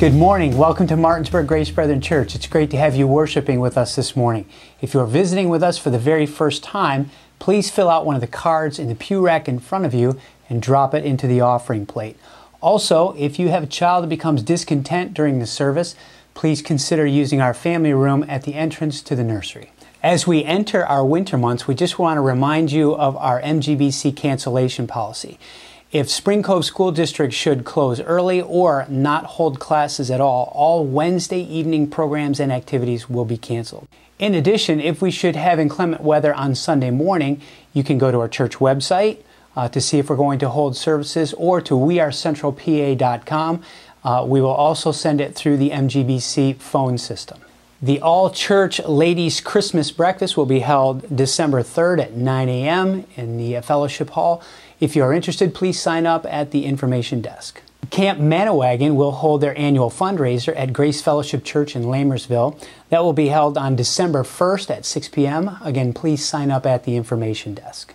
Good morning. Welcome to Martinsburg Grace Brethren Church. It's great to have you worshiping with us this morning. If you're visiting with us for the very first time, please fill out one of the cards in the pew rack in front of you and drop it into the offering plate. Also, if you have a child that becomes discontent during the service, please consider using our family room at the entrance to the nursery. As we enter our winter months, we just want to remind you of our MGBC cancellation policy. If Spring Cove School District should close early or not hold classes at all Wednesday evening programs and activities will be canceled. In addition, if we should have inclement weather on Sunday morning, you can go to our church website to see if we're going to hold services, or to wearecentralpa.com. We will also send it through the MGBC phone system. The All-Church Ladies Christmas Breakfast will be held December 3rd at 9 a.m. in the Fellowship Hall. If you are interested, please sign up at the information desk. Camp Manawagon will hold their annual fundraiser at Grace Fellowship Church in Lamersville. That will be held on December 1st at 6 p.m. Again, please sign up at the information desk.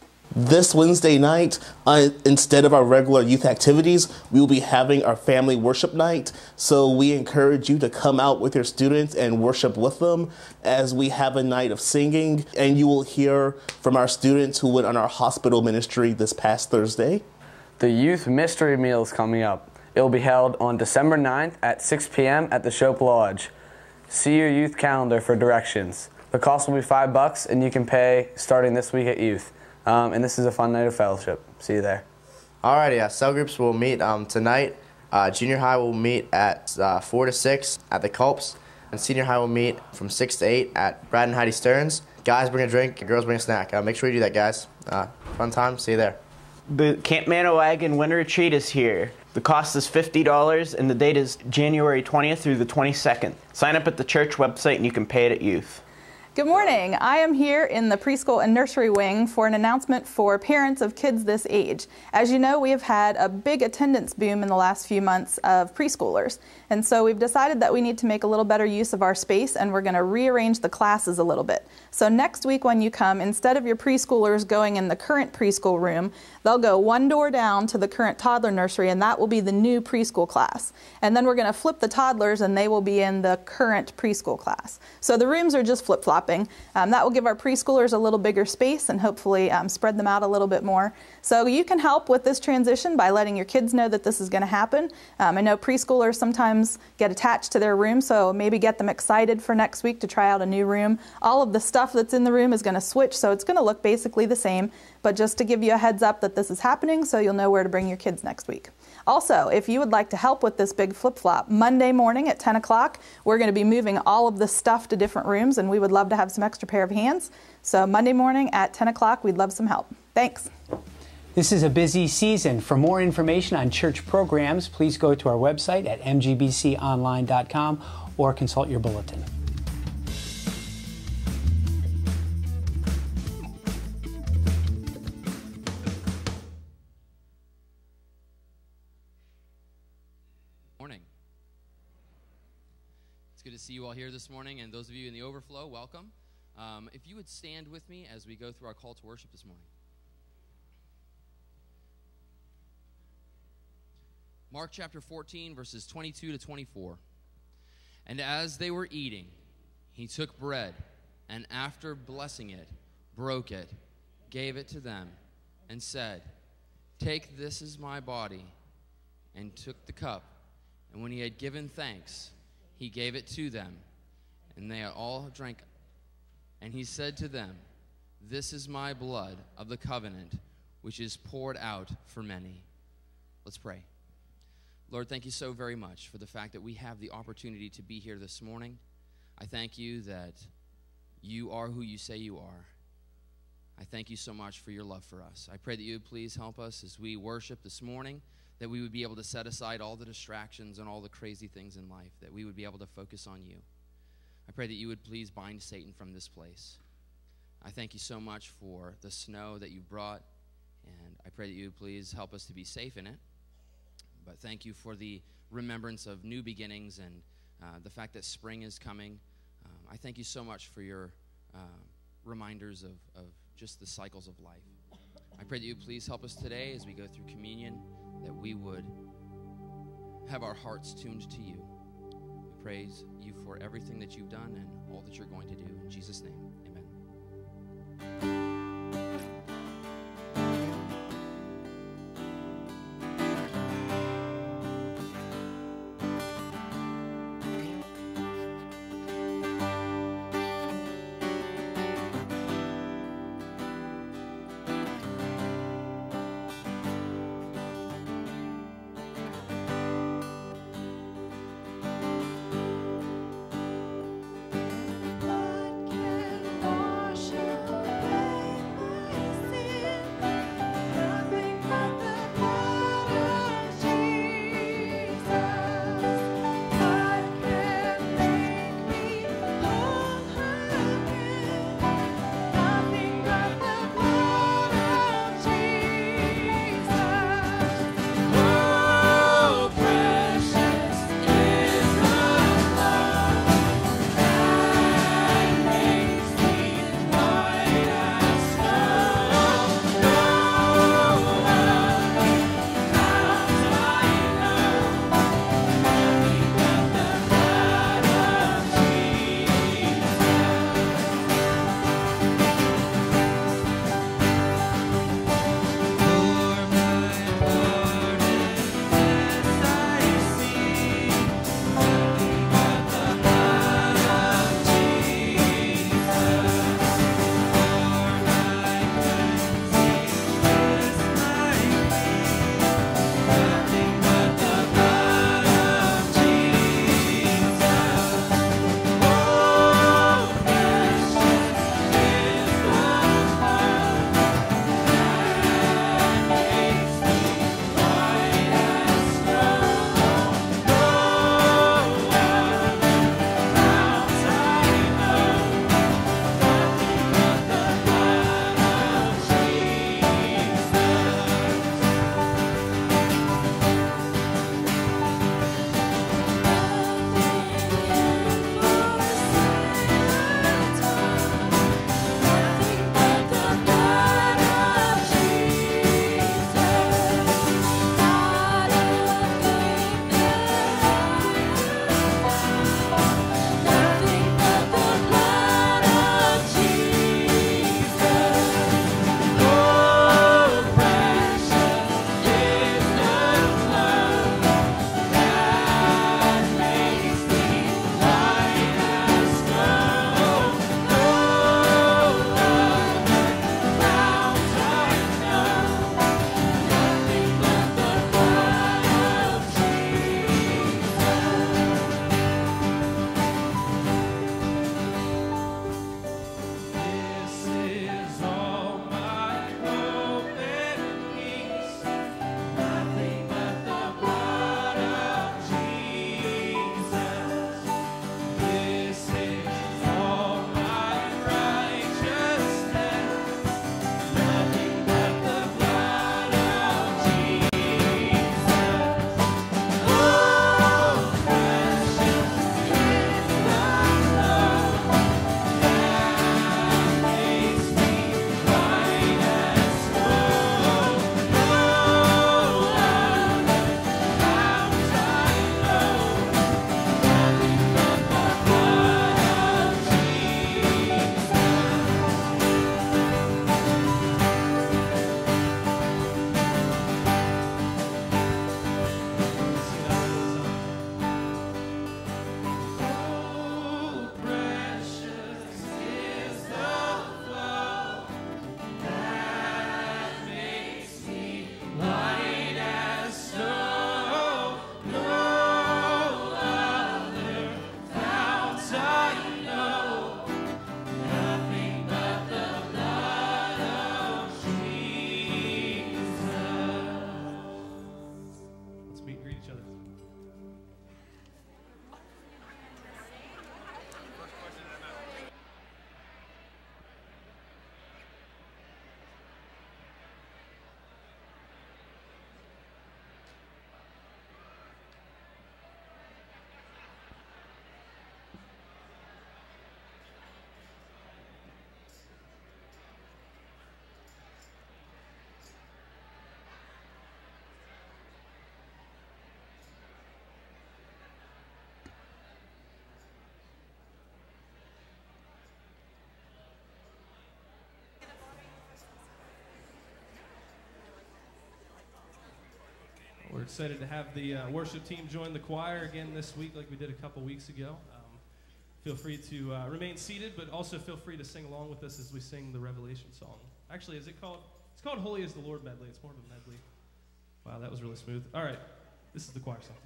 This Wednesday night, instead of our regular youth activities, we will be having our family worship night. So we encourage you to come out with your students and worship with them as we have a night of singing. And you will hear from our students who went on our hospital ministry this past Thursday. The Youth Mystery Meal is coming up. It will be held on December 9th at 6 p.m. at the Shope Lodge. See your youth calendar for directions. The cost will be $5 and you can pay starting this week at youth. And this is a fun night of fellowship. See you there. Alrighty, cell groups will meet tonight. Junior high will meet at 4 to 6 at the Culps, and senior high will meet from 6 to 8 at Brad and Heidi Stearns. Guys bring a drink, girls bring a snack. Make sure you do that, guys. Fun time. See you there. The Camp Manawagon Winter Retreat is here. The cost is $50 and the date is January 20th through the 22nd. Sign up at the church website and you can pay it at youth. Good morning. I am here in the preschool and nursery wing for an announcement for parents of kids this age. As you know, we have had a big attendance boom in the last few months of preschoolers. And so we've decided that we need to make a little better use of our space, and we're going to rearrange the classes a little bit. So next week when you come, instead of your preschoolers going in the current preschool room, they'll go one door down to the current toddler nursery, and that will be the new preschool class. And then we're going to flip the toddlers, and they will be in the current preschool class. So the rooms are just flip-flopping. That will give our preschoolers a little bigger space and hopefully spread them out a little bit more. So you can help with this transition by letting your kids know that this is going to happen. I know preschoolers sometimes get attached to their room, so maybe get them excited for next week to try out a new room. All of the stuff that's in the room is going to switch, so it's going to look basically the same, but just to give you a heads up that this is happening so you'll know where to bring your kids next week. Also, if you would like to help with this big flip-flop, Monday morning at 10 o'clock, we're going to be moving all of this stuff to different rooms, and we would love to have some extra pair of hands. So Monday morning at 10 o'clock, we'd love some help. Thanks. This is a busy season. For more information on church programs, please go to our website at mgbconline.com or consult your bulletin. It's good to see you all here this morning, and those of you in the overflow, welcome. If you would stand with me as we go through our call to worship this morning. Mark chapter 14, verses 22 to 24. And as they were eating, he took bread, and after blessing it, broke it, gave it to them, and said, "Take, this is my body," and took the cup. And when he had given thanks, he gave it to them, and they all drank. And he said to them, "This is my blood of the covenant, which is poured out for many." Let's pray. Lord, thank you so very much for the fact that we have the opportunity to be here this morning. I thank you that you are who you say you are. I thank you so much for your love for us. I pray that you would please help us as we worship this morning, that we would be able to set aside all the distractions and all the crazy things in life, that we would be able to focus on you. I pray that you would please bind Satan from this place. I thank you so much for the snow that you brought, and I pray that you would please help us to be safe in it. But thank you for the remembrance of new beginnings and the fact that spring is coming. I thank you so much for your reminders of just the cycles of life. I pray that you please help us today as we go through communion, that we would have our hearts tuned to you. We praise you for everything that you've done and all that you're going to do. In Jesus' name, amen. What can wash away We're excited to have the worship team join the choir again this week like we did a couple weeks ago. Feel free to remain seated, but also feel free to sing along with us as we sing the Revelation song. Actually, is it called? It's called Holy is the Lord medley. It's more of a medley. Wow, that was really smooth. All right, this is the choir song.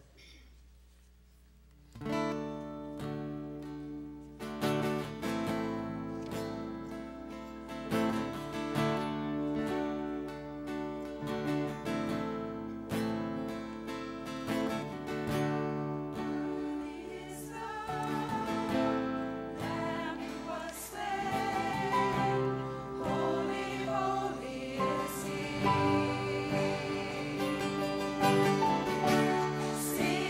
Sing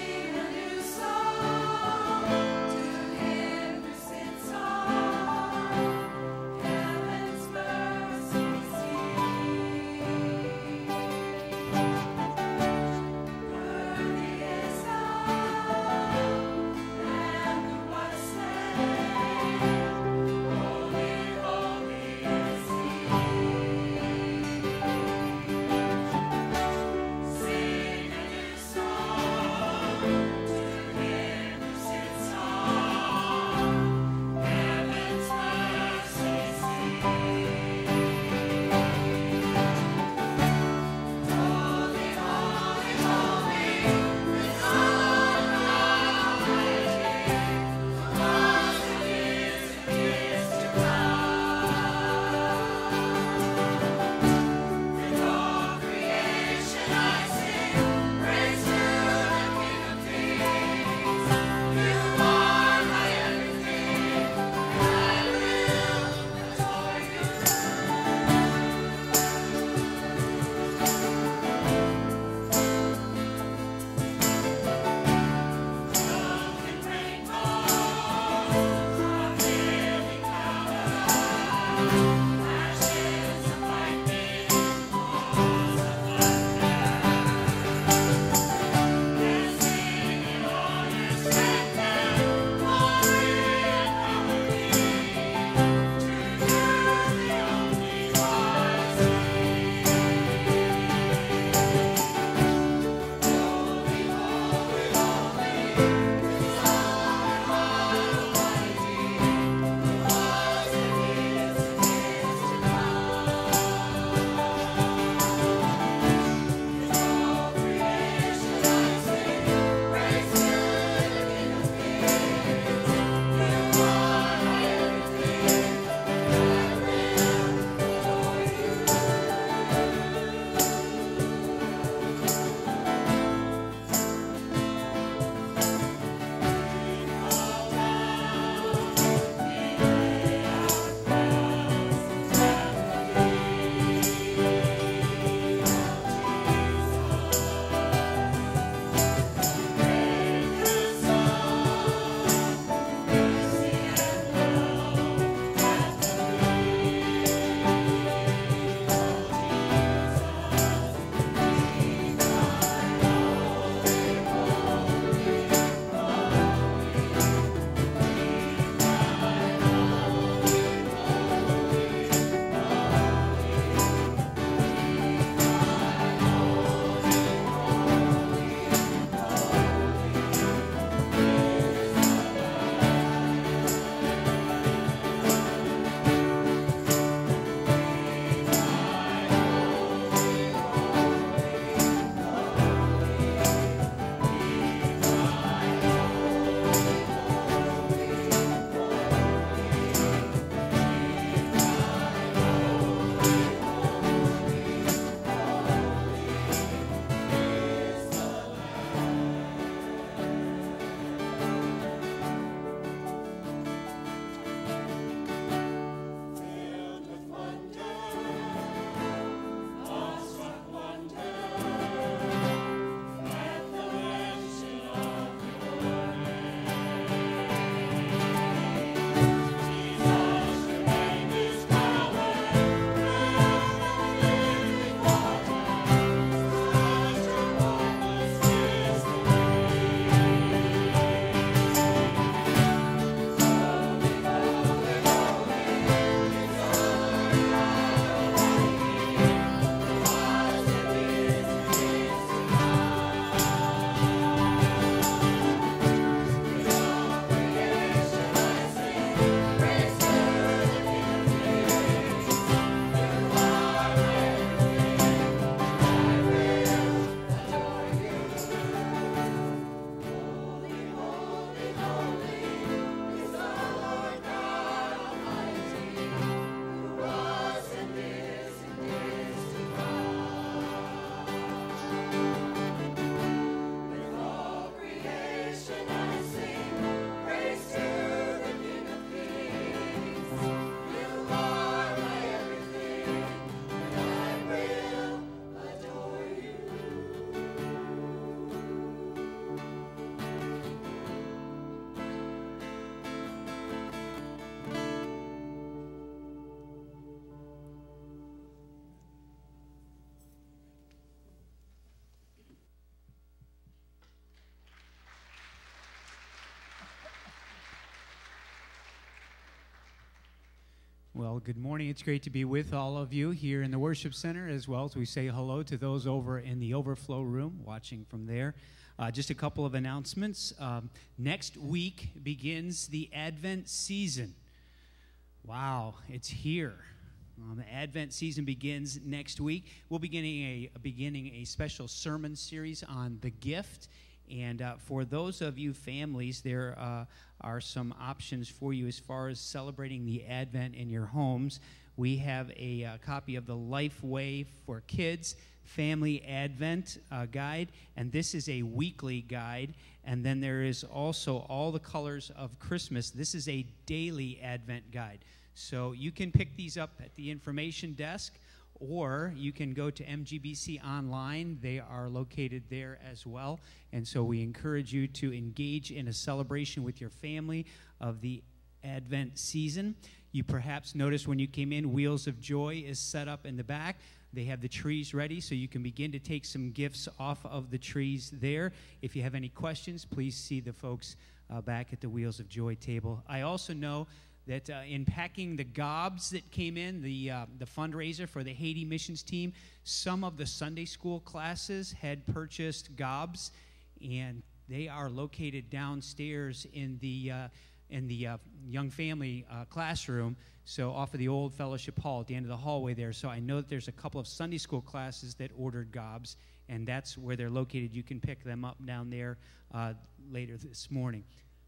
Well, good morning. It's great to be with all of you here in the worship center, as well as we say hello to those over in the overflow room watching from there. Just a couple of announcements. Next week begins the Advent season. Wow, it's here. The Advent season begins next week. We'll be beginning a special sermon series on the gift. And for those of you families, there are some options for you as far as celebrating the Advent in your homes. We have a copy of the Lifeway for Kids Family Advent Guide, and this is a weekly guide. And then there is also All the Colors of Christmas. This is a daily Advent guide. So you can pick these up at the information desk, or you can go to MGBC Online. They are located there as well. And so we encourage you to engage in a celebration with your family of the Advent season. You perhaps noticed when you came in, Wheels of Joy is set up in the back. They have the trees ready, so you can begin to take some gifts off of the trees there. If you have any questions, please see the folks back at the Wheels of Joy table. I also know that in packing the gobs that came in, the fundraiser for the Haiti missions team, some of the Sunday school classes had purchased gobs, and they are located downstairs in the young family classroom, so off of the old fellowship hall at the end of the hallway there. So I know that there's a couple of Sunday school classes that ordered gobs, and that's where they're located. You can pick them up down there later this morning.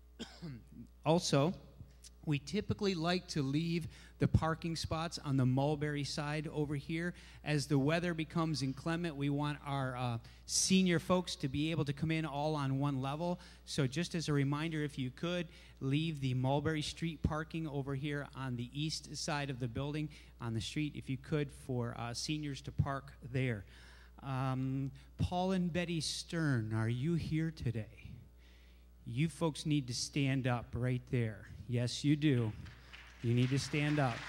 Also, we typically like to leave the parking spots on the Mulberry side over here. As the weather becomes inclement, we want our senior folks to be able to come in all on one level. So just as a reminder, if you could, leave the Mulberry Street parking over here on the east side of the building on the street, if you could, for seniors to park there. Paul and Betty Stern, are you here today? You folks need to stand up right there. Yes, you do. You need to stand up.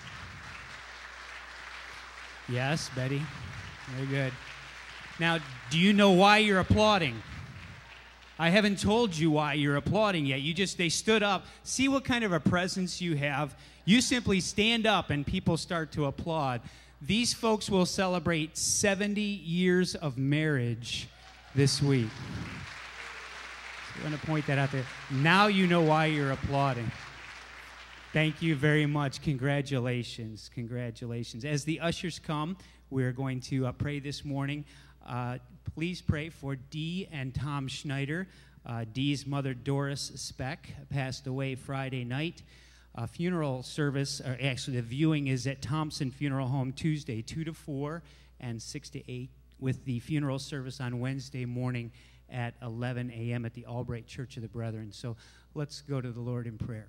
Yes, Betty. Very good. Now, do you know why you're applauding? I haven't told you why you're applauding yet. They stood up. See what kind of a presence you have. You simply stand up and people start to applaud. These folks will celebrate 70 years of marriage this week. So I'm going to point that out there. Now you know why you're applauding. Thank you very much. Congratulations. Congratulations. As the ushers come, we're going to pray this morning. Please pray for Dee and Tom Schneider. Dee's mother, Doris Speck, passed away Friday night. Funeral service, or actually the viewing is at Thompson Funeral Home Tuesday, 2 to 4 and 6 to 8, with the funeral service on Wednesday morning at 11 a.m. at the Albright Church of the Brethren. So let's go to the Lord in prayer.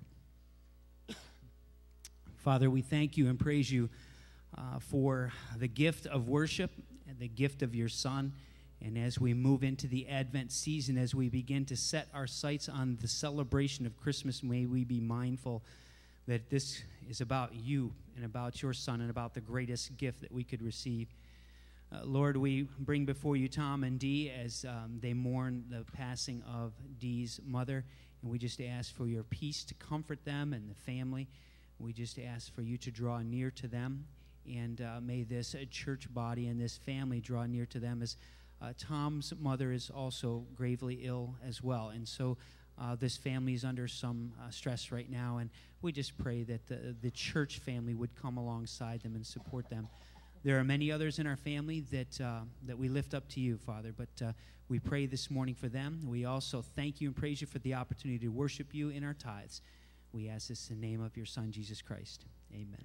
Father, we thank you and praise you for the gift of worship and the gift of your Son. And as we move into the Advent season, as we begin to set our sights on the celebration of Christmas, may we be mindful that this is about you and about your Son and about the greatest gift that we could receive. Lord, we bring before you Tom and Dee as they mourn the passing of Dee's mother. And we just ask for your peace to comfort them and the family. We just ask for you to draw near to them, and may this church body and this family draw near to them, as Tom's mother is also gravely ill as well. And so this family is under some stress right now, and we just pray that the church family would come alongside them and support them. There are many others in our family that we lift up to you, Father, but we pray this morning for them. We also thank you and praise you for the opportunity to worship you in our tithes. We ask this in the name of your Son, Jesus Christ. Amen.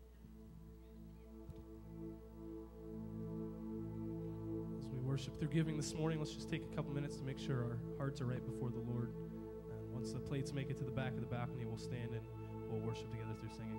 As we worship through giving this morning, let's just take a couple minutes to make sure our hearts are right before the Lord. And once the plates make it to the back of the balcony, we'll stand and we'll worship together through singing.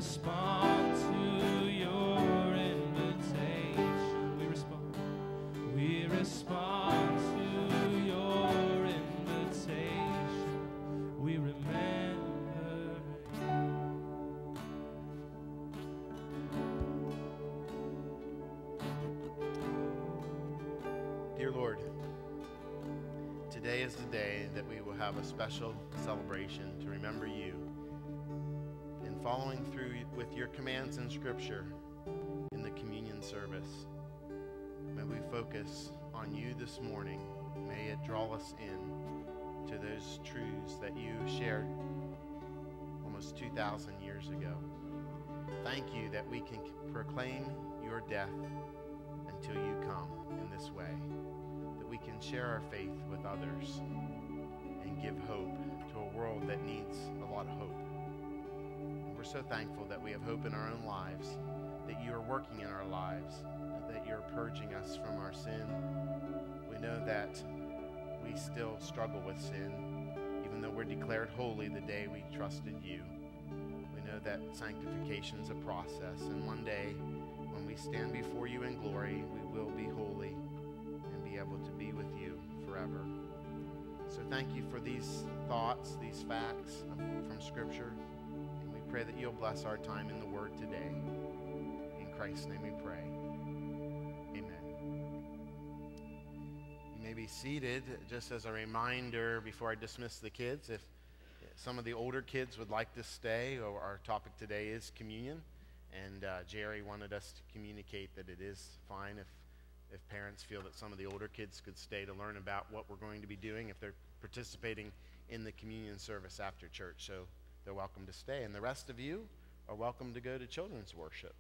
respond to your invitation. We respond. We respond to your invitation. We remember you. Dear Lord, today is the day that we will have a special celebration to remember you. And following through with your commands in Scripture in the communion service, may we focus on you this morning. May it draw us in to those truths that you shared almost 2,000 years ago. Thank you that we can proclaim your death until you come in this way, that we can share our faith with others and give hope to a world that needs a lot of hope. And we're so thankful that we have hope in our own lives, that you are working in our lives, that you're purging us from our sin. We know that we still struggle with sin, even though we're declared holy the day we trusted you. We know that sanctification is a process, and one day when we stand before you in glory, we will be holy and be able to be with you forever. So thank you for these thoughts, these facts from Scripture, and we pray that you'll bless our time in the Word today. In Christ's name we pray. You may be seated. Just as a reminder before I dismiss the kids, if some of the older kids would like to stay, or our topic today is communion, and Jerry wanted us to communicate that it is fine if parents feel that some of the older kids could stay to learn about what we're going to be doing if they're participating in the communion service after church. So they're welcome to stay, and the rest of you are welcome to go to children's worship.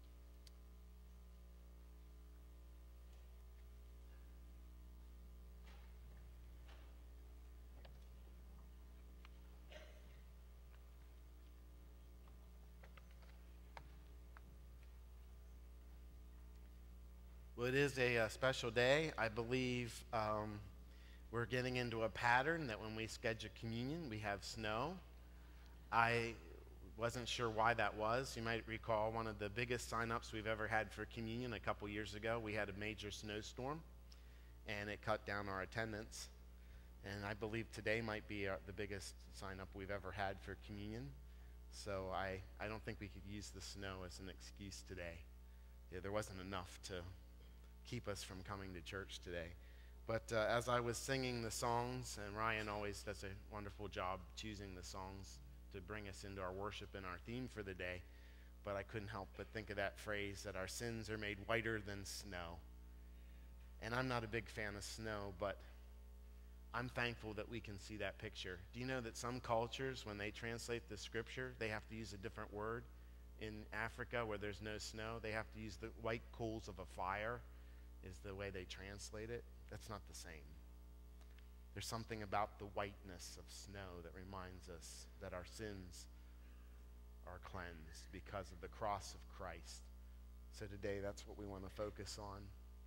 Well, it is a special day. I believe we're getting into a pattern that when we schedule communion, we have snow. I wasn't sure why that was. You might recall one of the biggest sign-ups we've ever had for communion a couple years ago. We had a major snowstorm, and it cut down our attendance. And I believe today might be the biggest sign-up we've ever had for communion. So I don't think we could use the snow as an excuse today. Yeah, there wasn't enough to keep us from coming to church today. But as I was singing the songs, and Ryan always does a wonderful job choosing the songs to bring us into our worship and our theme for the day, but I couldn't help but think of that phrase that our sins are made whiter than snow. And I'm not a big fan of snow, but I'm thankful that we can see that picture. Do you know that some cultures, when they translate the Scripture, they have to use a different word? In Africa, where there's no snow, they have to use the white coals of a fire is the way they translate it. That's not the same. There's something about the whiteness of snow that reminds us that our sins are cleansed because of the cross of Christ. So today, that's what we want to focus on.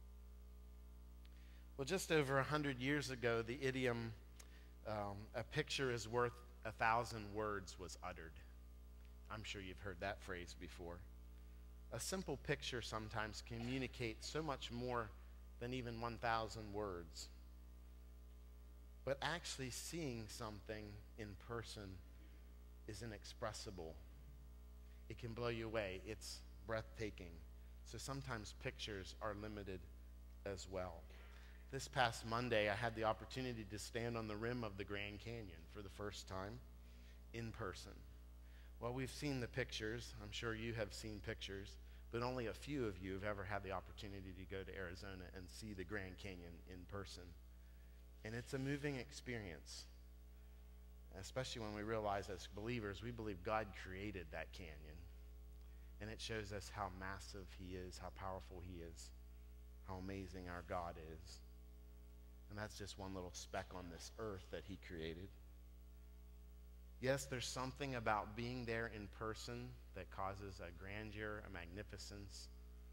Well, just over 100 years ago, the idiom, a picture is worth 1,000 words, was uttered. I'm sure you've heard that phrase before. A simple picture sometimes communicates so much more than even 1,000 words. But actually seeing something in person is inexpressible. It can blow you away. It's breathtaking. So sometimes pictures are limited as well. This past Monday, I had the opportunity to stand on the rim of the Grand Canyon for the first time in person. Well, we've seen the pictures. I'm sure you have seen pictures, but only a few of you have ever had the opportunity to go to Arizona and see the Grand Canyon in person. And it's a moving experience, especially when we realize as believers, we believe God created that canyon. And it shows us how massive he is, how powerful he is, how amazing our God is. And that's just one little speck on this earth that he created. Yes, there's something about being there in person that causes a grandeur, a magnificence.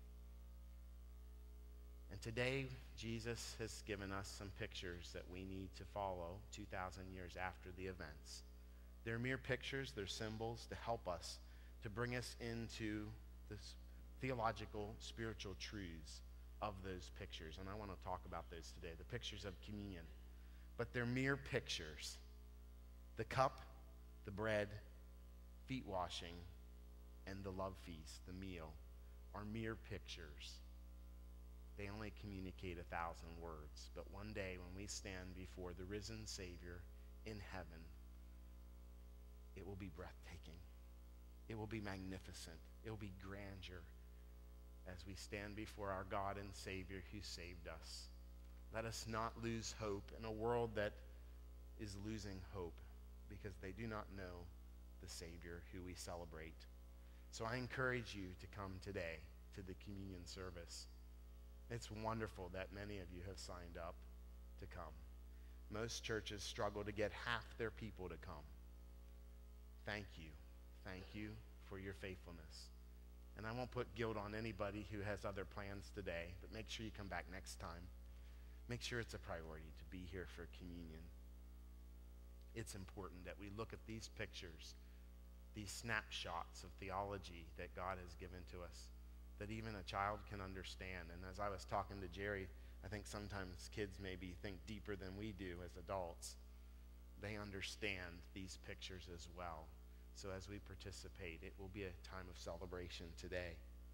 And today, Jesus has given us some pictures that we need to follow 2,000 years after the events. They're mere pictures, they're symbols to help us to bring us into this theological, spiritual truths of those pictures. And I want to talk about those today, the pictures of communion. But they're mere pictures. The cup, the bread, feet washing, and the love feast, the meal, are mere pictures. They only communicate 1,000 words. But one day when we stand before the risen Savior in heaven, it will be breathtaking. It will be magnificent. It will be grandeur as we stand before our God and Savior who saved us. Let us not lose hope in a world that is losing hope because they do not know the Savior who we celebrate. So I encourage you to come today to the communion service. It's wonderful that many of you have signed up to come. Most churches struggle to get half their people to come. Thank you. Thank you for your faithfulness. And I won't put guilt on anybody who has other plans today, but make sure you come back next time. Make sure it's a priority to be here for communion. It's important that we look at these pictures, these snapshots of theology that God has given to us, that even a child can understand. And as I was talking to Jerry, I think sometimes kids maybe think deeper than we do as adults. They understand these pictures as well. So as we participate, it will be a time of celebration today.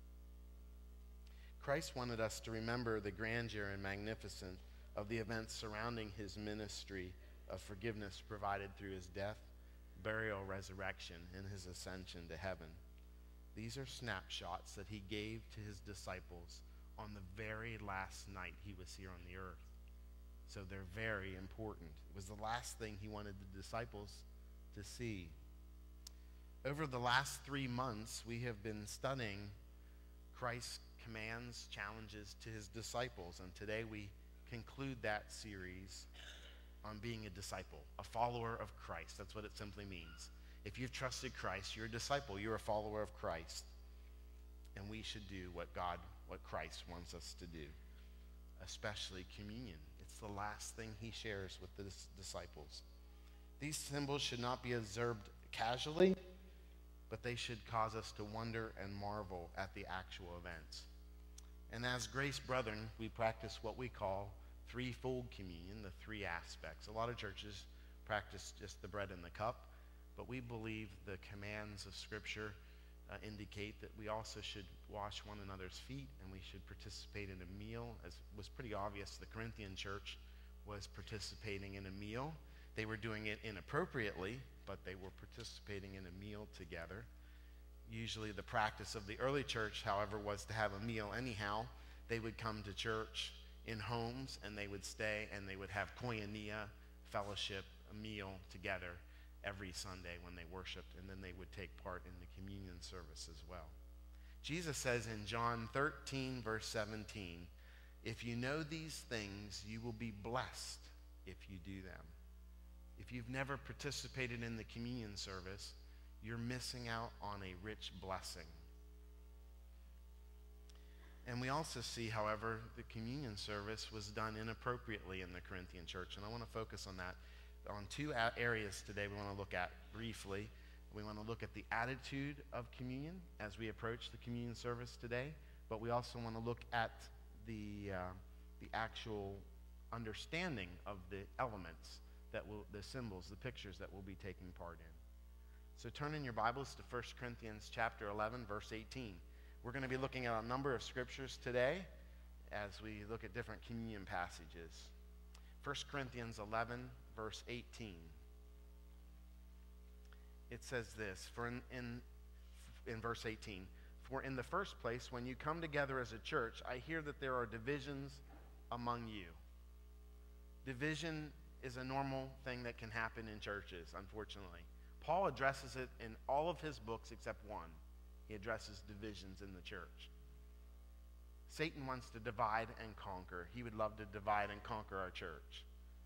Christ wanted us to remember the grandeur and magnificence of the events surrounding his ministry of forgiveness provided through his death, burial, resurrection, and his ascension to heaven. These are snapshots that he gave to his disciples on the very last night he was here on the earth. So they're very important. It was the last thing he wanted the disciples to see. Over the last 3 months, we have been studying Christ's commands, challenges to his disciples. And today we conclude that series on being a disciple, a follower of Christ. That's what it simply means. If you've trusted Christ, you're a disciple. You're a follower of Christ. And we should do what Christ wants us to do, especially communion. It's the last thing he shares with the disciples. These symbols should not be observed casually, but they should cause us to wonder and marvel at the actual events. And as Grace Brethren, we practice what we call threefold communion, the three aspects. A lot of churches practice just the bread and the cup, but we believe the commands of Scripture indicate that we also should wash one another's feet and we should participate in a meal. As was pretty obvious, the Corinthian church was participating in a meal. They were doing it inappropriately, but they were participating in a meal together. Usually the practice of the early church, however, was to have a meal anyhow. They would come to church in homes and they would stay and they would have koinonia, fellowship, a meal together every Sunday when they worshiped, and then they would take part in the communion service as well. Jesus says in John 13, verse 17, if you know these things, you will be blessed if you do them. If you've never participated in the communion service, you're missing out on a rich blessing. And we also see, however, the communion service was done inappropriately in the Corinthian church, and I want to focus on that. On two areas today we want to look at briefly. We want to look at the attitude of communion as we approach the communion service today, but we also want to look at the actual understanding of the elements, the symbols, the pictures that we'll be taking part in. So turn in your Bibles to 1 Corinthians chapter 11, verse 18. We're going to be looking at a number of scriptures today as we look at different communion passages. 1 Corinthians 11, verse 18. It says this, in verse 18, for in the first place, when you come together as a church, I hear that there are divisions among you. Division is a normal thing that can happen in churches, unfortunately. Paul addresses it in all of his books except one. He addresses divisions in the church. Satan wants to divide and conquer. He would love to divide and conquer our church.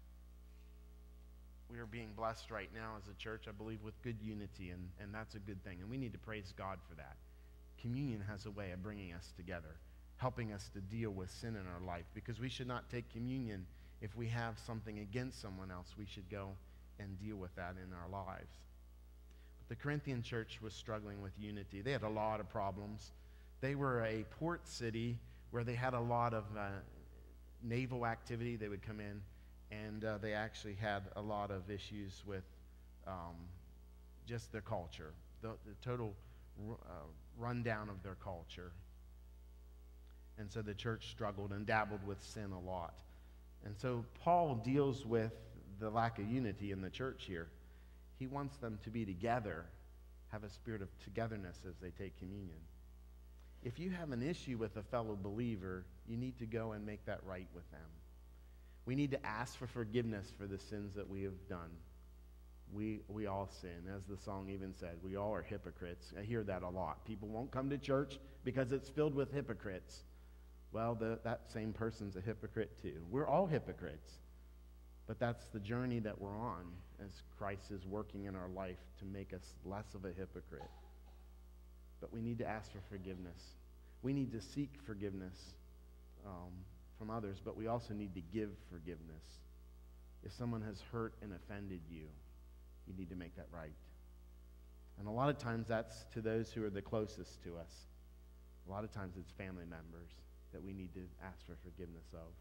We are being blessed right now as a church, I believe, with good unity, and that's a good thing. And we need to praise God for that. Communion has a way of bringing us together, helping us to deal with sin in our life, because we should not take communion if we have something against someone else. We should go and deal with that in our lives. But The Corinthian church was struggling with unity. They had a lot of problems. They were a port city where they had a lot of naval activity. They would come in, and they actually had a lot of issues with just their culture, the total rundown of their culture. And so the church struggled and dabbled with sin a lot. And so Paul deals with the lack of unity in the church here. He wants them to be together, have a spirit of togetherness as they take communion. If you have an issue with a fellow believer, you need to go and make that right with them. We need to ask for forgiveness for the sins that we have done. We all sin. As the song even said, we all are hypocrites. I hear that a lot. People won't come to church because it's filled with hypocrites. Well, that same person's a hypocrite too. We're all hypocrites. But that's the journey that we're on as Christ is working in our life to make us less of a hypocrite. But we need to ask for forgiveness. We need to seek forgiveness from others, but we also need to give forgiveness. If someone has hurt and offended you, you need to make that right. And a lot of times that's to those who are the closest to us. A lot of times it's family members that we need to ask for forgiveness of.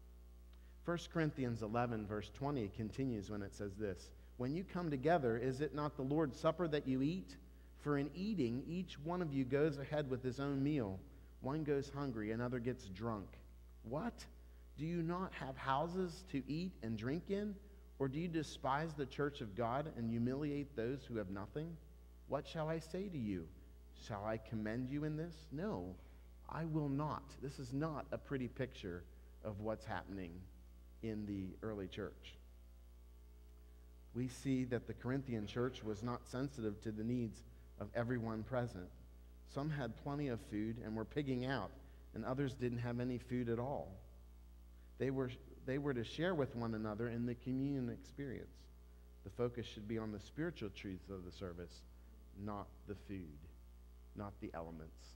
1 Corinthians 11, verse 20 continues when it says this, "When you come together, is it not the Lord's Supper that you eat? For in eating, each one of you goes ahead with his own meal. One goes hungry, another gets drunk. What? Do you not have houses to eat and drink in? Or do you despise the church of God and humiliate those who have nothing? What shall I say to you? Shall I commend you in this? No, I will not." This is not a pretty picture of what's happening in the early church. We see that the Corinthian church was not sensitive to the needs of everyone present. Some had plenty of food and were pigging out, and others didn't have any food at all. They were to share with one another in the communion experience. The focus should be on the spiritual truths of the service, not the food, not the elements.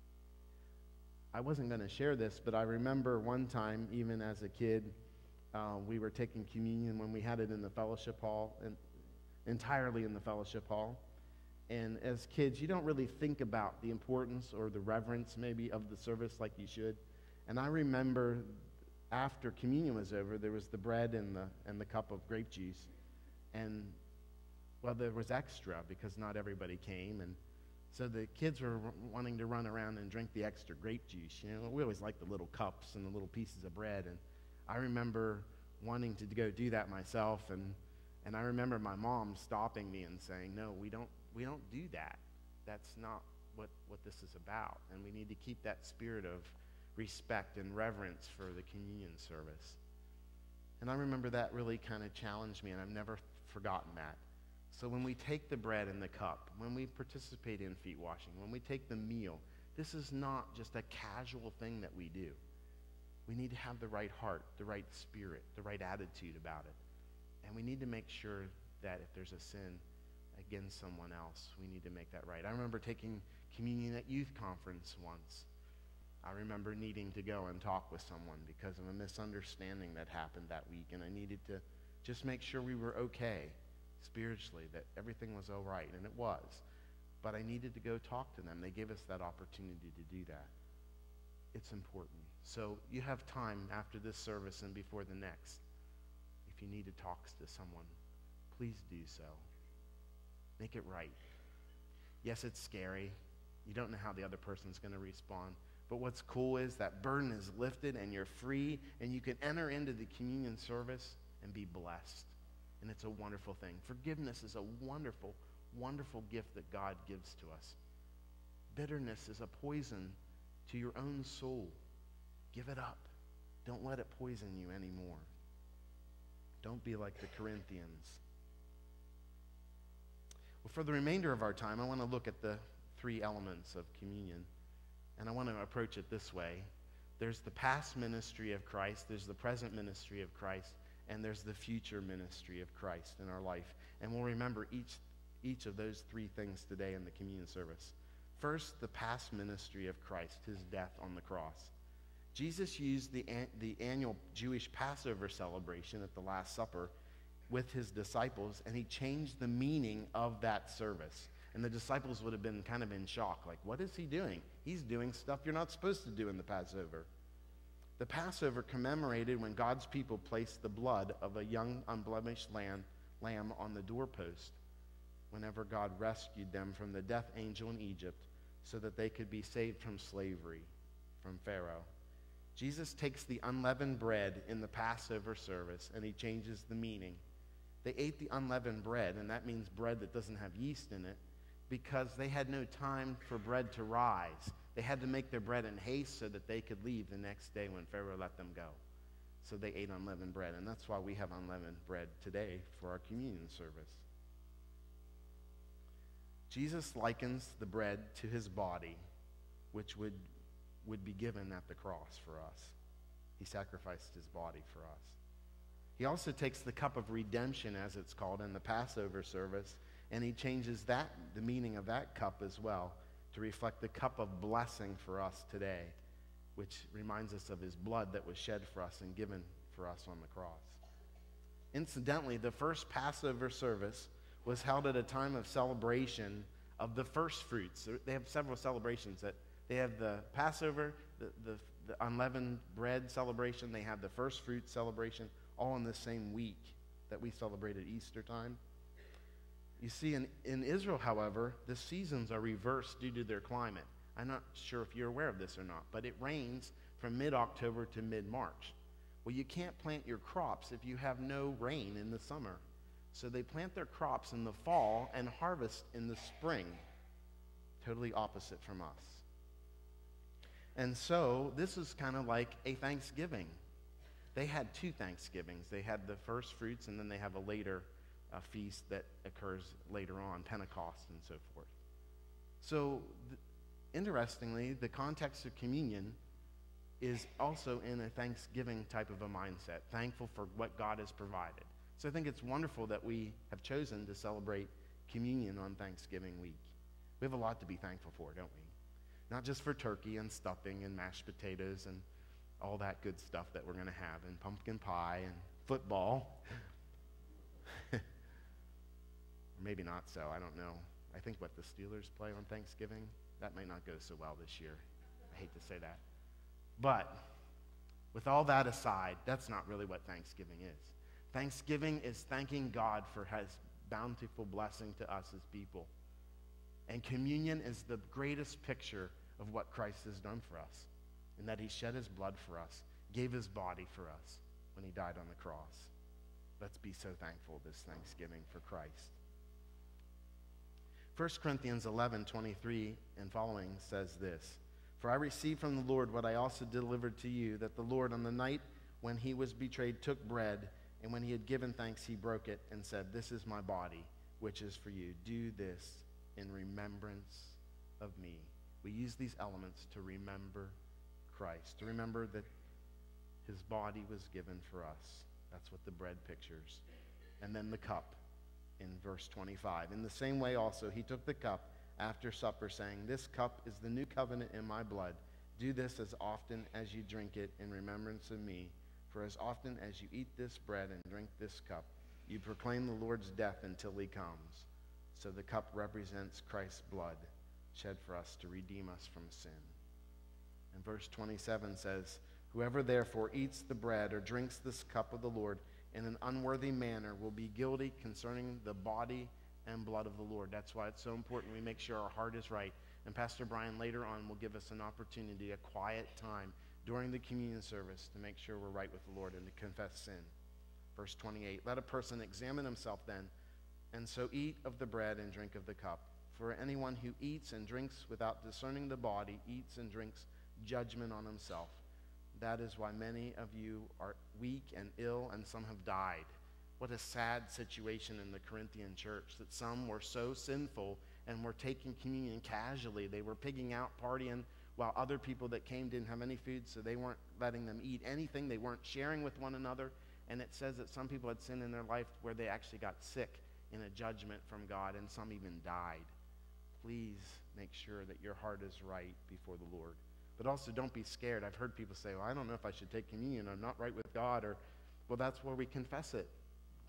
I wasn't going to share this, but I remember one time, even as a kid, we were taking communion when we had it in the fellowship hall, and entirely in the fellowship hall. And as kids, you don't really think about the importance or the reverence maybe of the service like you should. And I remember after communion was over, there was the bread and the cup of grape juice. And, well, there was extra because not everybody came. And so the kids were wanting to run around and drink the extra grape juice. You know, we always liked the little cups and the little pieces of bread. And I remember wanting to go do that myself. And I remember my mom stopping me and saying, "No, we don't do that. That's not what this is about. And we need to keep that spirit of respect and reverence for the communion service." And I remember that really kind of challenged me, and I've never forgotten that. So when we take the bread and the cup, when we participate in feet washing, when we take the meal, this is not just a casual thing that we do. We need to have the right heart, the right spirit, the right attitude about it. And we need to make sure that if there's a sin against someone else, we need to make that right. I remember taking communion at youth conference once. I remember needing to go and talk with someone because of a misunderstanding that happened that week, and I needed to just make sure we were okay spiritually, that everything was all right, and it was. But I needed to go talk to them. They gave us that opportunity to do that. It's important. So you have time after this service and before the next. If you need to talk to someone, please do so. Make it right. Yes, it's scary. You don't know how the other person's going to respond. But what's cool is that burden is lifted and you're free and you can enter into the communion service and be blessed. And it's a wonderful thing. Forgiveness is a wonderful, wonderful gift that God gives to us. Bitterness is a poison to your own soul. Give it up. Don't let it poison you anymore. Don't be like the Corinthians. Well, for the remainder of our time, I want to look at the three elements of communion. And I want to approach it this way. There's the past ministry of Christ, there's the present ministry of Christ, and there's the future ministry of Christ in our life. And we'll remember each of those three things today in the communion service. First, the past ministry of Christ, his death on the cross. Jesus used the annual Jewish Passover celebration at the Last Supper with his disciples, and he changed the meaning of that service. And the disciples would have been kind of in shock, like, what is he doing? He's doing stuff you're not supposed to do in the Passover. The Passover commemorated when God's people placed the blood of a young, unblemished lamb on the doorpost whenever God rescued them from the death angel in Egypt so that they could be saved from slavery, from Pharaoh. Jesus takes the unleavened bread in the Passover service and he changes the meaning. They ate the unleavened bread, and that means bread that doesn't have yeast in it, because they had no time for bread to rise. They had to make their bread in haste so that they could leave the next day when Pharaoh let them go. So they ate unleavened bread, and that's why we have unleavened bread today for our communion service. Jesus likens the bread to his body, which would be given at the cross for us. He sacrificed his body for us. He also takes the cup of redemption, as it's called, in the Passover service, and he changes the meaning of that cup as well to reflect the cup of blessing for us today, which reminds us of his blood that was shed for us and given for us on the cross. Incidentally, the first Passover service was held at a time of celebration of the first fruits. They have several celebrations. They have the Passover, the unleavened bread celebration. They have the first fruit celebration, all in the same week that we celebrate at Easter time. You see, in Israel, however, the seasons are reversed due to their climate. I'm not sure if you're aware of this or not, but it rains from mid-October to mid-March. Well, you can't plant your crops if you have no rain in the summer. So they plant their crops in the fall and harvest in the spring. Totally opposite from us. And so this is kind of like a Thanksgiving. They had two Thanksgivings. They had the first fruits, and then they have a later feast that occurs later on, Pentecost and so forth. So, interestingly, the context of communion is also in a Thanksgiving type of a mindset, thankful for what God has provided. So I think it's wonderful that we have chosen to celebrate communion on Thanksgiving week. We have a lot to be thankful for, don't we? Not just for turkey and stuffing and mashed potatoes and all that good stuff that we're going to have, and pumpkin pie and football. Or maybe not so, I don't know. I think what the Steelers play on Thanksgiving, that might not go so well this year. I hate to say that. But with all that aside, that's not really what Thanksgiving is. Thanksgiving is thanking God for his bountiful blessing to us as people. And communion is the greatest picture of what Christ has done for us, in that he shed his blood for us, gave his body for us when he died on the cross. Let's be so thankful this Thanksgiving for Christ. 1 Corinthians 11:23 and following says this, "For I received from the Lord what I also delivered to you, that the Lord on the night when he was betrayed took bread, and when he had given thanks, he broke it and said, 'This is my body, which is for you. Do this in remembrance of me.'" We use these elements to remember Christ, to remember that his body was given for us. That's what the bread pictures. And then the cup in verse 25. "In the same way also he took the cup after supper, saying, 'This cup is the new covenant in my blood. Do this as often as you drink it in remembrance of me. For as often as you eat this bread and drink this cup, you proclaim the Lord's death until he comes.' So the cup represents Christ's blood shed for us to redeem us from sin." And verse 27 says, "Whoever therefore eats the bread or drinks this cup of the Lord in an unworthy manner will be guilty concerning the body and blood of the Lord." That's why it's so important we make sure our heart is right. And Pastor Brian later on will give us an opportunity, a quiet time during the communion service to make sure we're right with the Lord and to confess sin. Verse 28, "Let a person examine himself then, and so eat of the bread and drink of the cup. For anyone who eats and drinks without discerning the body eats and drinks judgment on himself. That is why many of you are weak and ill, and some have died." What a sad situation in the Corinthian church, that some were so sinful and were taking communion casually. They were pigging out, partying, while other people that came didn't have any food, so they weren't letting them eat anything. They weren't sharing with one another. And it says that some people had sin in their life where they actually got sick in a judgment from God, and some even died. Please make sure that your heart is right before the Lord. But also don't be scared. I've heard people say, "Well, I don't know if I should take communion. I'm not right with God." Or, well, that's where we confess it.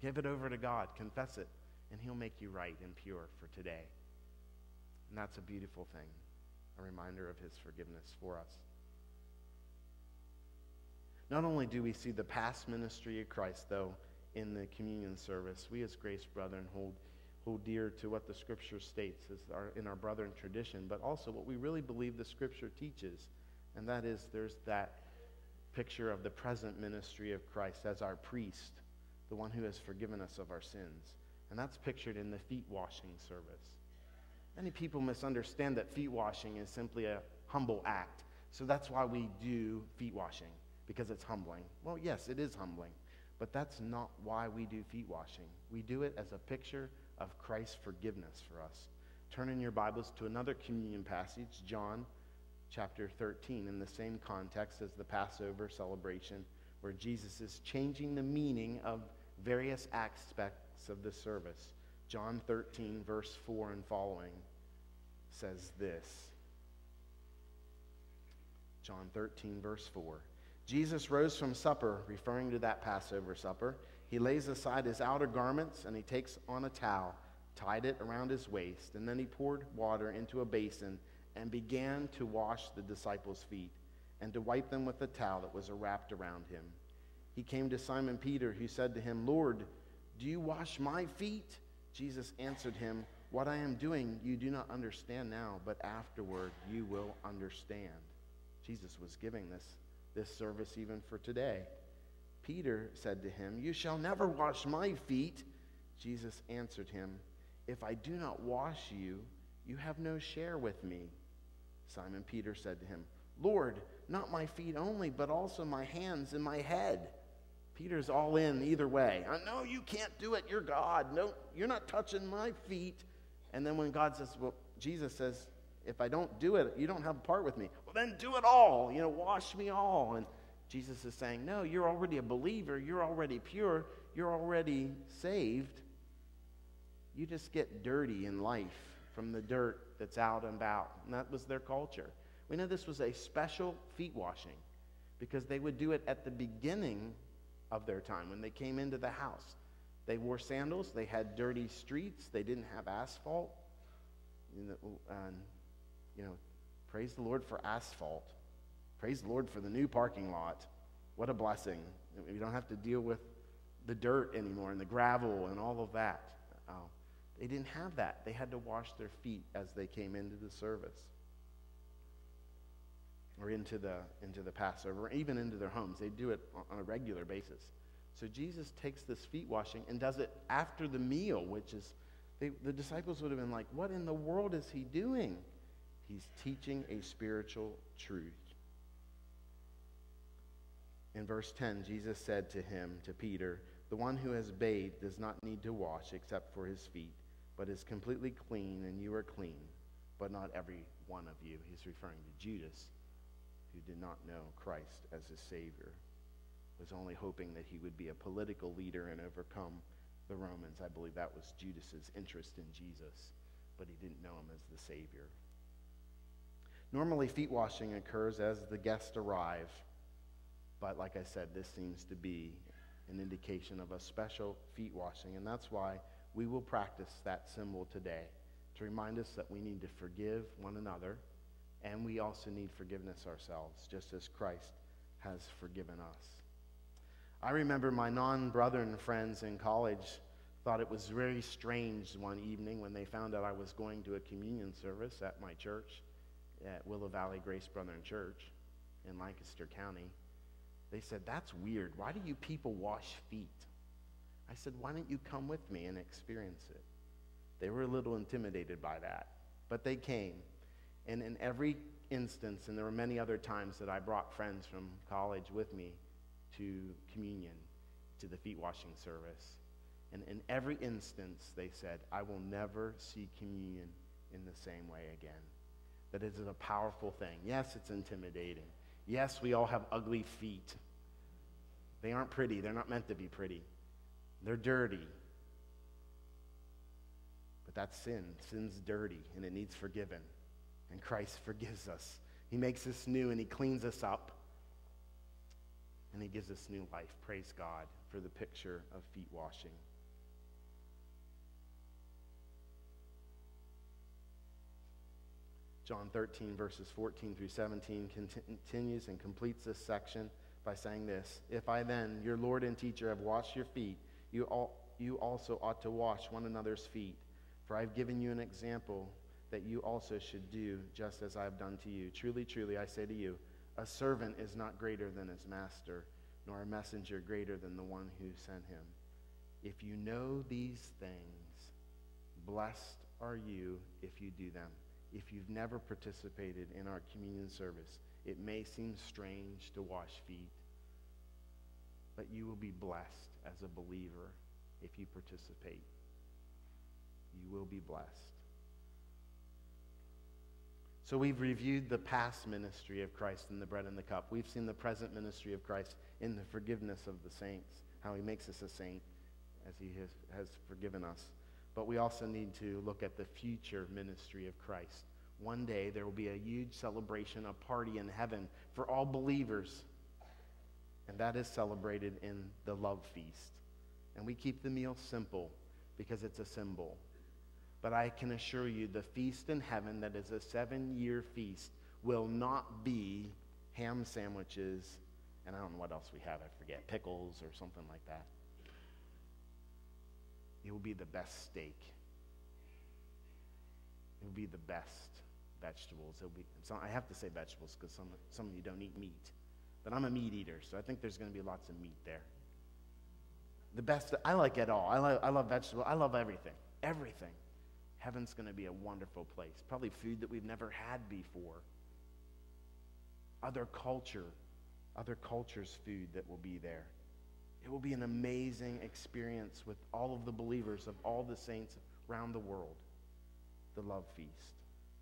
Give it over to God. Confess it, and he'll make you right and pure for today. And that's a beautiful thing, a reminder of his forgiveness for us. Not only do we see the past ministry of Christ, though, in the communion service, we as Grace Brethren hold dear to what the Scripture states in our Brethren tradition, but also what we really believe the Scripture teaches, and that is there's that picture of the present ministry of Christ as our priest, the one who has forgiven us of our sins. And that's pictured in the feet washing service. Many people misunderstand that feet washing is simply a humble act. So that's why we do feet washing, because it's humbling. Well, yes, it is humbling, but that's not why we do feet washing. We do it as a picture of Christ's forgiveness for us. Turn in your Bibles to another communion passage, John chapter 13, in the same context as the Passover celebration, where Jesus is changing the meaning of various aspects of the service. John 13, verse 4 and following says this. John 13, verse 4. Jesus rose from supper, referring to that Passover supper. He lays aside his outer garments, and he takes on a towel, tied it around his waist, and then he poured water into a basin and began to wash the disciples' feet and to wipe them with the towel that was wrapped around him. He came to Simon Peter, who said to him, "Lord, do you wash my feet?" Jesus answered him, "What I am doing you do not understand now, but afterward you will understand." Jesus was giving this service even for today. Peter said to him, "You shall never wash my feet." Jesus answered him, "If I do not wash you, you have no share with me." Simon Peter said to him, "Lord, not my feet only, but also my hands and my head." Peter's all in either way. "I know you can't do it. You're God. No, you're not touching my feet." And then when Jesus says, "If I don't do it, you don't have a part with me." "Well, then do it all. Wash me all." And Jesus is saying, "No, you're already a believer. You're already pure. You're already saved. You just get dirty in life from the dirt that's out and about." And that was their culture. We know this was a special feet washing because they would do it at the beginning of their time when they came into the house. They wore sandals. They had dirty streets. They didn't have asphalt. And praise the Lord for asphalt. Praise the Lord for the new parking lot. What a blessing. We don't have to deal with the dirt anymore and the gravel and all of that. They didn't have that. They had to wash their feet as they came into the service or into the Passover, or even into their homes. They do it on a regular basis. So Jesus takes this feet washing and does it after the meal, which is, the disciples would have been like, "What in the world is he doing?" He's teaching a spiritual truth. In verse 10, Jesus said to Peter, "The one who has bathed does not need to wash except for his feet, but is completely clean, and you are clean, but not every one of you." He's referring to Judas, who did not know Christ as his Savior, was only hoping that he would be a political leader and overcome the Romans. I believe that was Judas's interest in Jesus, but he didn't know him as the Savior. Normally, feet washing occurs as the guests arrive, but like I said, this seems to be an indication of a special feet washing, and that's why we will practice that symbol today to remind us that we need to forgive one another, and we also need forgiveness ourselves, just as Christ has forgiven us. I remember my non-Brethren friends in college thought it was very strange one evening when they found out I was going to a communion service at my church, at Willow Valley Grace Brethren Church in Lancaster County. They said, "That's weird. Why do you people wash feet?" I said, "Why don't you come with me and experience it?" They were a little intimidated by that, but they came. And in every instance, and there were many other times that I brought friends from college with me to communion, to the feet washing service. And in every instance, they said, "I will never see communion in the same way again." That is a powerful thing. Yes, it's intimidating. Yes, we all have ugly feet. They aren't pretty. They're not meant to be pretty. They're dirty. But that's sin. Sin's dirty, and it needs forgiven. And Christ forgives us. He makes us new, and he cleans us up. And he gives us new life. Praise God for the picture of feet washing. John 13, verses 14 through 17 continues and completes this section by saying this: "If I then, your Lord and teacher, have washed your feet, you also ought to wash one another's feet. For I have given you an example that you also should do just as I have done to you. Truly, truly, I say to you, a servant is not greater than his master, nor a messenger greater than the one who sent him. If you know these things, blessed are you if you do them." If you've never participated in our communion service, it may seem strange to wash feet, but you will be blessed as a believer if you participate. You will be blessed. So we've reviewed the past ministry of Christ in the bread and the cup. We've seen the present ministry of Christ in the forgiveness of the saints, how he makes us a saint as he has forgiven us. But we also need to look at the future ministry of Christ. One day there will be a huge celebration, a party in heaven for all believers. And that is celebrated in the love feast. And we keep the meal simple because it's a symbol. But I can assure you the feast in heaven that is a 7-year feast will not be ham sandwiches, and I don't know what else we have, I forget, pickles or something like that. It will be the best steak. It will be the best vegetables. I have to say vegetables because some of you don't eat meat. But I'm a meat eater, so I think there's going to be lots of meat there. The best, I like it all. I love vegetables. I love everything. Everything. Heaven's going to be a wonderful place. Probably food that we've never had before. Other culture's food that will be there. It will be an amazing experience with all of the believers of all the saints around the world. The love feast.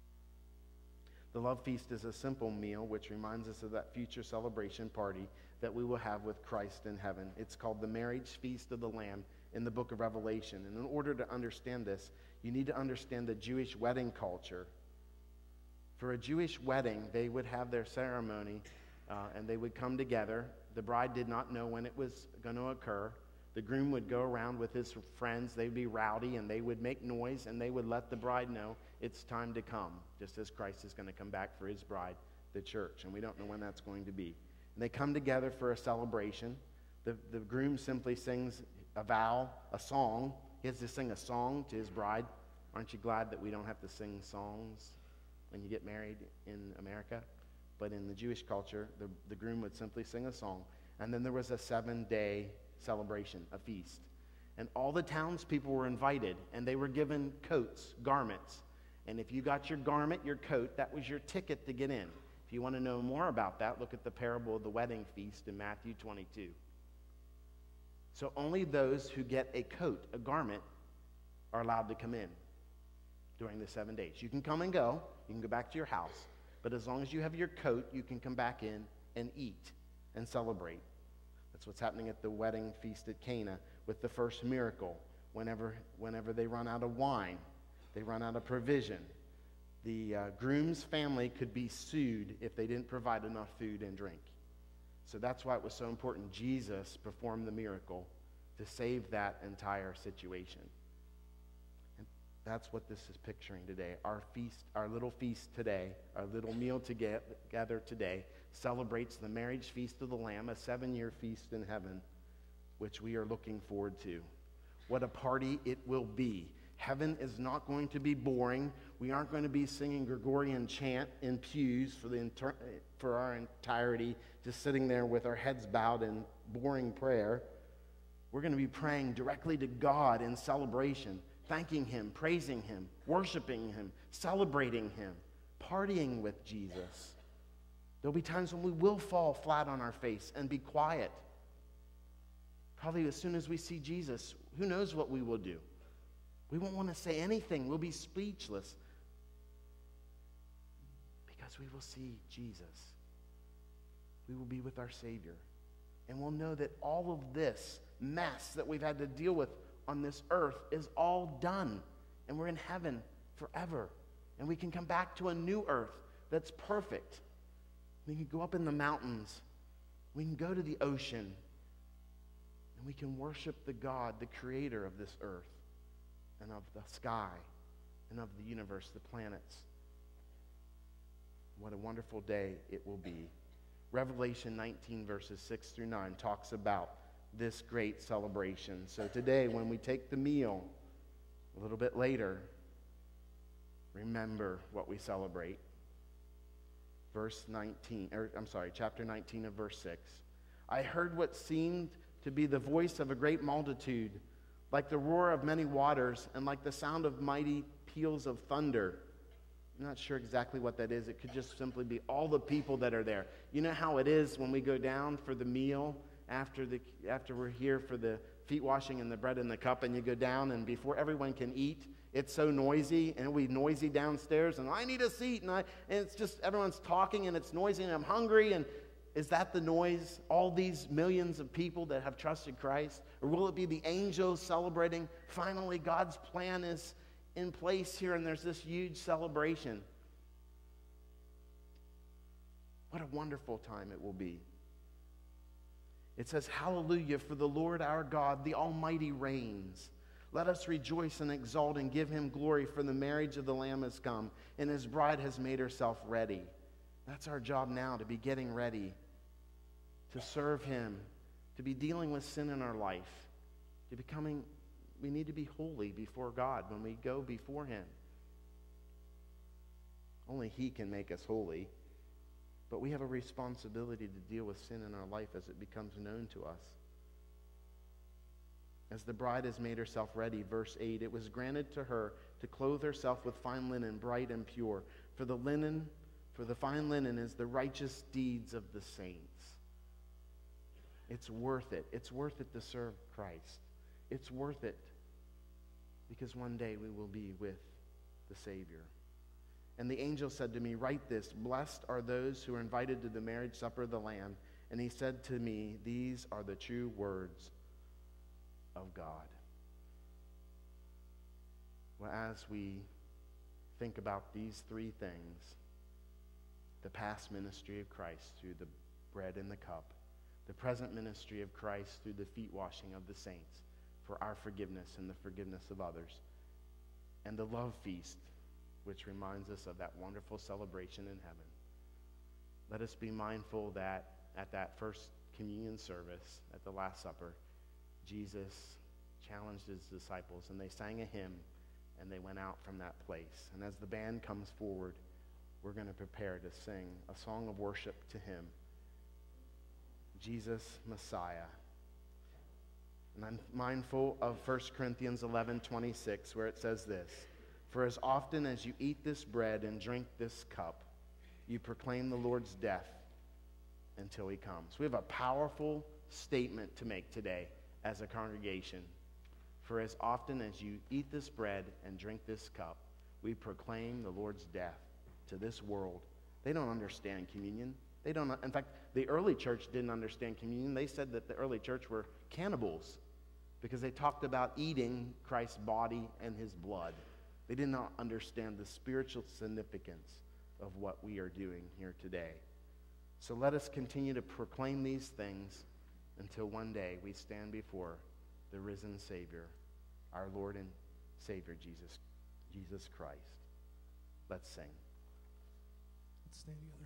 The love feast is a simple meal which reminds us of that future celebration party that we will have with Christ in heaven. It's called the marriage feast of the Lamb in the book of Revelation. And in order to understand this, you need to understand the Jewish wedding culture. For a Jewish wedding, they would have their ceremony and they would come together. The bride did not know when it was going to occur. The groom would go around with his friends. They'd be rowdy and they would make noise and they would let the bride know it's time to come, just as Christ is going to come back for his bride, the church. And we don't know when that's going to be. And they come together for a celebration. The groom simply sings a vow, a song. He has to sing a song to his bride. Aren't you glad that we don't have to sing songs when you get married in America? But in the Jewish culture, the groom would simply sing a song. And then there was a 7-day celebration, a feast. And all the townspeople were invited, and they were given coats, garments. And if you got your garment, your coat, that was your ticket to get in. If you want to know more about that, look at the parable of the wedding feast in Matthew 22. So only those who get a coat, a garment, are allowed to come in during the 7 days. You can come and go. You can go back to your house. But as long as you have your coat, you can come back in and eat and celebrate. That's what's happening at the wedding feast at Cana with the first miracle. Whenever they run out of wine, they run out of provision, the groom's family could be sued if they didn't provide enough food and drink. So that's why it was so important Jesus performed the miracle to save that entire situation. And that's what this is picturing today. Our feast, our little feast today, our little meal together today celebrates the marriage feast of the Lamb, a 7-year feast in heaven, which we are looking forward to. What a party it will be. Heaven is not going to be boring. We aren't going to be singing Gregorian chant in pews for our entirety, just sitting there with our heads bowed in boring prayer. We're going to be praying directly to God in celebration, thanking him, praising him, worshiping him, celebrating him, partying with Jesus. There'll be times when we will fall flat on our face and be quiet. Probably as soon as we see Jesus, who knows what we will do? We won't want to say anything. We'll be speechless because we will see Jesus. We will be with our Savior. And we'll know that all of this mess that we've had to deal with on this earth is all done. And we're in heaven forever. And we can come back to a new earth that's perfect. We can go up in the mountains. We can go to the ocean. And we can worship the God, the creator of this earth and of the sky and of the universe, the planets. What a wonderful day it will be. Revelation 19, verses 6 through 9 talks about this great celebration. So today, when we take the meal, a little bit later, remember what we celebrate. Chapter 19 of verse 6. I heard what seemed to be the voice of a great multitude, like the roar of many waters, and like the sound of mighty peals of thunder. I'm not sure exactly what that is. It could just simply be all the people that are there. You know how it is when we go down for the meal after we're here for the feet washing and the bread and the cup, and you go down, and before everyone can eat, it's so noisy, and it'll be noisy downstairs, and I need a seat, and it's just everyone's talking, and it's noisy, and I'm hungry, and is that the noise? All these millions of people that have trusted Christ? Or will it be the angels celebrating? Finally, God's plan is in place here, and there's this huge celebration. What a wonderful time it will be. It says, hallelujah, for the Lord our God, the Almighty reigns. Let us rejoice and exalt and give him glory, for the marriage of the Lamb has come, and his bride has made herself ready. That's our job now, to be getting ready, to serve him, to be dealing with sin in our life, we need to be holy before God when we go before him. Only he can make us holy, but we have a responsibility to deal with sin in our life as it becomes known to us. As the bride has made herself ready, verse 8, it was granted to her to clothe herself with fine linen, bright and pure. For the fine linen is the righteous deeds of the saints. It's worth it. It's worth it to serve Christ. It's worth it because one day we will be with the Savior. And the angel said to me, write this, blessed are those who are invited to the marriage supper of the Lamb. And he said to me, these are the true words of God. Well, as we think about these three things, the past ministry of Christ through the bread and the cup, the present ministry of Christ through the feet washing of the saints for our forgiveness and the forgiveness of others, and the love feast, which reminds us of that wonderful celebration in heaven. Let us be mindful that at that first communion service, at the Last Supper, Jesus challenged his disciples, and they sang a hymn, and they went out from that place. And as the band comes forward, we're going to prepare to sing a song of worship to him, Jesus Messiah. And I'm mindful of 1 Corinthians 11:26, where it says this, for as often as you eat this bread and drink this cup, you proclaim the Lord's death until he comes. We have a powerful statement to make today as a congregation. For as often as you eat this bread and drink this cup, we proclaim the Lord's death to this world. They don't understand communion. In fact, the early church didn't understand communion. They said that the early church were cannibals because they talked about eating Christ's body and his blood. They did not understand the spiritual significance of what we are doing here today. So let us continue to proclaim these things until one day we stand before the risen Savior, our Lord and Savior, Jesus Christ. Let's sing. Let's stand together.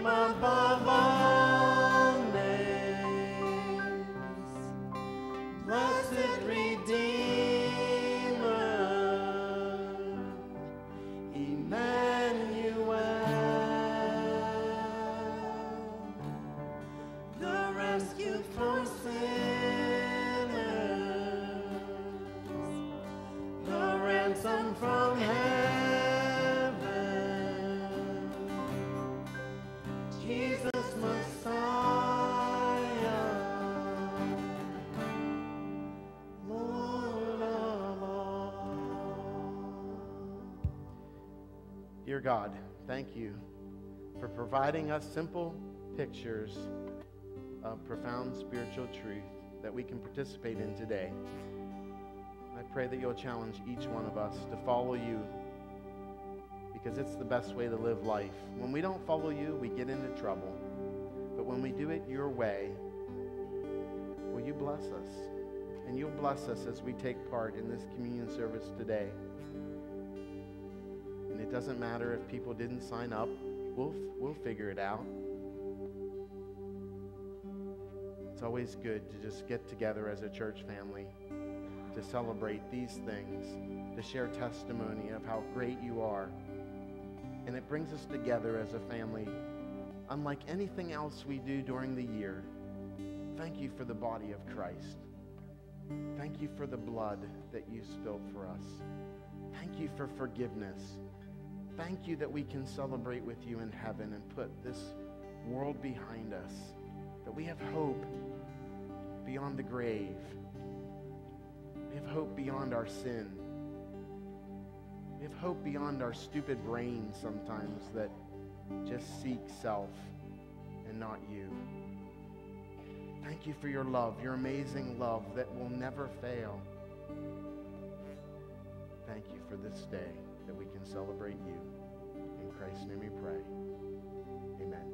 name above all names, blessed Redeemer, Emmanuel, the rescue for sinners, the ransom from heaven, Jesus Messiah, Lord of all. Dear God, thank you for providing us simple pictures of profound spiritual truth that we can participate in today. I pray that you'll challenge each one of us to follow you, because it's the best way to live life. When we don't follow you, we get into trouble. But when we do it your way, will you bless us? And you'll bless us as we take part in this communion service today. And it doesn't matter if people didn't sign up. We'll figure it out. It's always good to just get together as a church family to celebrate these things, to share testimony of how great you are. And it brings us together as a family unlike anything else we do during the year. Thank you for the body of Christ. Thank you for the blood that you spilled for us. Thank you for forgiveness. Thank you that we can celebrate with you in heaven and put this world behind us, that we have hope beyond the grave. We have hope beyond our sin. We have hope beyond our stupid brains sometimes that just seek self and not you. Thank you for your love, your amazing love that will never fail. Thank you for this day that we can celebrate you. In Christ's name we pray. Amen.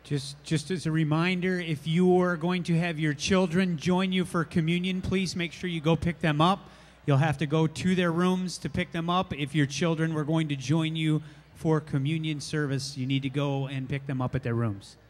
Just as a reminder, if you are going to have your children join you for communion, please make sure you go pick them up. You'll have to go to their rooms to pick them up. If your children were going to join you for communion service, you need to go and pick them up at their rooms.